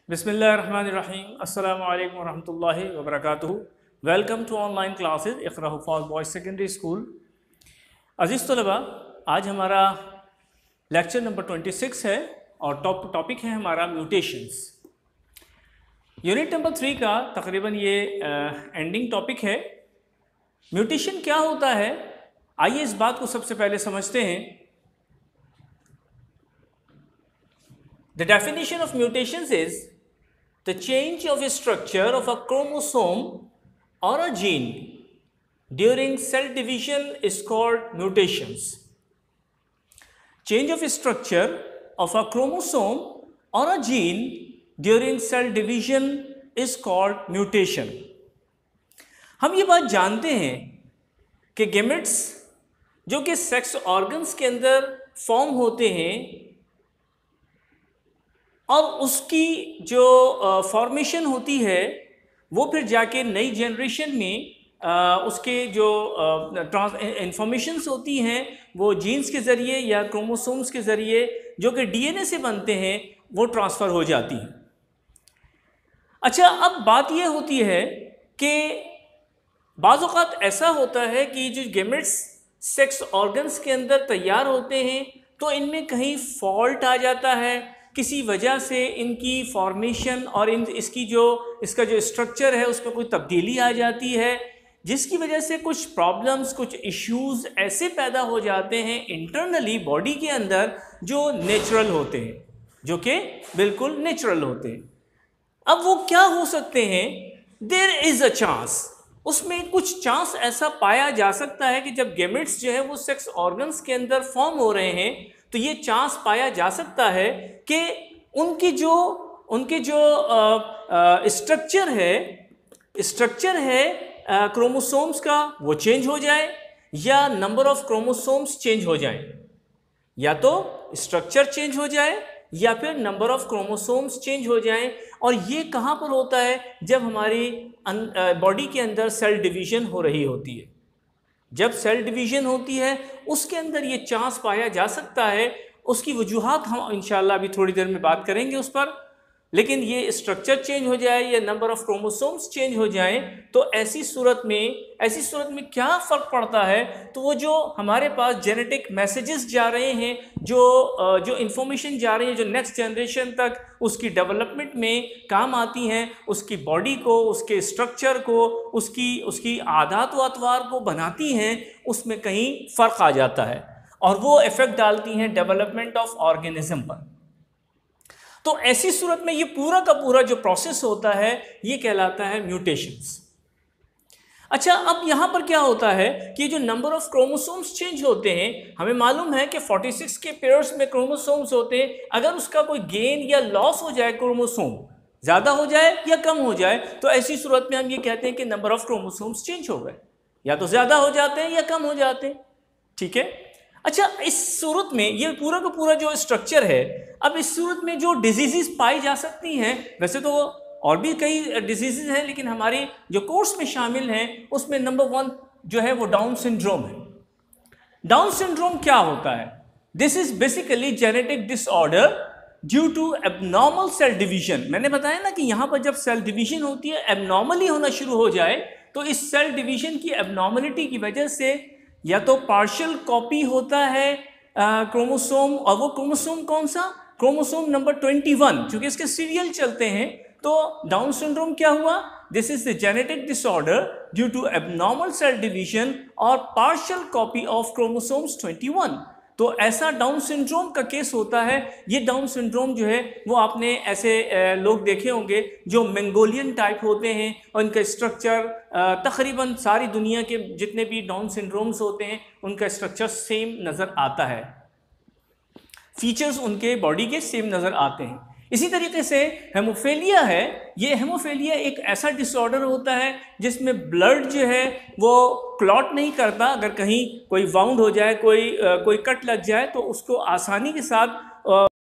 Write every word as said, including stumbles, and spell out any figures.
बिस्मिल्लाहिर्रहमानिर्रहीम अस्सलामु अलैकुम वरहमतुल्लाहि वबरकातुहू। Welcome to online classes Iqra Huffaz boys secondary school. अज़ीज़ तलबा, आज हमारा लेक्चर नंबर छब्बीस है और टॉप टॉपिक है हमारा म्यूटेशंस। यूनिट नंबर थ्री का तकरीबन ये एंडिंग टॉपिक है। म्यूटेशन क्या होता है, आइए इस बात को सबसे पहले समझते हैं। The definition of mutations is the change of a structure of a chromosome or a gene during cell division is called mutations. Change of a structure of a chromosome or a gene during cell division is called mutation. हम ये बात जानते हैं कि gametes जो कि sex organs के अंदर फॉर्म होते हैं और उसकी जो फॉर्मेशन uh, होती है वो फिर जाके नई जनरेशन में uh, उसके जो ट्रांस uh, इंफॉर्मेशंस होती हैं वो जीन्स के ज़रिए या क्रोमोसोम्स के ज़रिए जो कि डीएनए से बनते हैं वो ट्रांसफ़र हो जाती हैं। अच्छा, अब बात ये होती है कि बाज़ औक़ात ऐसा होता है कि जो गेमेट्स सेक्स ऑर्गन्स के अंदर तैयार होते हैं तो इनमें कहीं फॉल्ट आ जाता है, किसी वजह से इनकी फॉर्मेशन और इन इसकी जो इसका जो स्ट्रक्चर है उसमें कोई तब्दीली आ जाती है, जिसकी वजह से कुछ प्रॉब्लम्स, कुछ इश्यूज़ ऐसे पैदा हो जाते हैं इंटरनली बॉडी के अंदर जो नेचुरल होते हैं, जो कि बिल्कुल नेचुरल होते हैं। अब वो क्या हो सकते हैं? देयर इज़ अ चांस, उसमें कुछ चांस ऐसा पाया जा सकता है कि जब गेमेट्स जो है वो सेक्स ऑर्गन्स के अंदर फॉर्म हो रहे हैं तो ये चांस पाया जा सकता है कि उनकी जो उनके जो स्ट्रक्चर है स्ट्रक्चर है क्रोमोसोम्स का वो चेंज हो जाए या नंबर ऑफ क्रोमोसोम्स चेंज हो जाए, या तो स्ट्रक्चर चेंज हो जाए या फिर नंबर ऑफ क्रोमोसोम्स चेंज हो जाएं। और ये कहाँ पर होता है? जब हमारी बॉडी के अंदर सेल डिवीज़न हो रही होती है। जब सेल डिवीज़न होती है उसके अंदर ये चांस पाया जा सकता है। उसकी वजूहात हम इंशाल्लाह अभी थोड़ी देर में बात करेंगे उस पर, लेकिन ये स्ट्रक्चर चेंज हो जाए या नंबर ऑफ़ क्रोमोसोम्स चेंज हो जाएं तो ऐसी सूरत में ऐसी सूरत में क्या फ़र्क पड़ता है? तो वो जो हमारे पास जेनेटिक मैसेजेस जा रहे हैं, जो जो इन्फॉर्मेशन जा रही है, जो नेक्स्ट जनरेशन तक उसकी डेवलपमेंट में काम आती हैं, उसकी बॉडी को, उसके स्ट्रक्चर को, उसकी उसकी आदत व अतवार को बनाती हैं, उसमें कहीं फ़र्क आ जाता है और वो इफ़ेक्ट डालती हैं डेवलपमेंट ऑफ ऑर्गेनिज्म पर। तो ऐसी सूरत में ये पूरा का पूरा जो प्रोसेस होता है ये कहलाता है म्यूटेशंस। अच्छा, अब यहाँ पर क्या होता है कि जो नंबर ऑफ क्रोमोसोम्स चेंज होते हैं, हमें मालूम है कि छियालीस के पेयर्स में क्रोमोसोम्स होते हैं। अगर उसका कोई गेन या लॉस हो जाए, क्रोमोसोम ज़्यादा हो जाए या कम हो जाए, तो ऐसी सूरत में हम ये कहते हैं कि नंबर ऑफ क्रोमोसोम्स चेंज हो गए, या तो ज़्यादा हो जाते हैं या कम हो जाते हैं। ठीक है। अच्छा, इस सूरत में ये पूरा का पूरा जो स्ट्रक्चर है, अब इस सूरत में जो डिजीज़ पाई जा सकती हैं, वैसे तो और भी कई डिजीज़ हैं लेकिन हमारे जो कोर्स में शामिल हैं उसमें नंबर वन जो है वो डाउन सिंड्रोम है। डाउन सिंड्रोम क्या होता है? This is basically genetic disorder due to abnormal cell division. मैंने बताया ना कि यहाँ पर जब सेल डिवीजन होती है, एबनॉर्मली होना शुरू हो जाए, तो इस सेल डिवीजन की एबनॉर्मलिटी की वजह से या तो पार्शियल कॉपी होता है क्रोमोसोम, और वो क्रोमोसोम कौन सा? क्रोमोसोम नंबर इक्कीस, चूँकि इसके सीरियल चलते हैं। तो डाउन सिंड्रोम क्या हुआ? This is the genetic disorder due to abnormal cell division और पार्शियल कॉपी ऑफ क्रोमोसोम्स इक्कीस। तो ऐसा डाउन सिंड्रोम का केस होता है। ये डाउन सिंड्रोम जो है वो आपने ऐसे लोग देखे होंगे जो मंगोलियन टाइप होते हैं और इनका स्ट्रक्चर तकरीबन सारी दुनिया के जितने भी डाउन सिंड्रोम्स होते हैं उनका स्ट्रक्चर सेम नज़र आता है, फीचर्स उनके बॉडी के सेम नज़र आते हैं। इसी तरीके से हेमोफेलिया है। ये हेमोफेलिया एक ऐसा डिसऑर्डर होता है जिसमें ब्लड जो है वो क्लॉट नहीं करता। अगर कहीं कोई वाउंड हो जाए, कोई कोई कट लग जाए तो उसको आसानी के साथ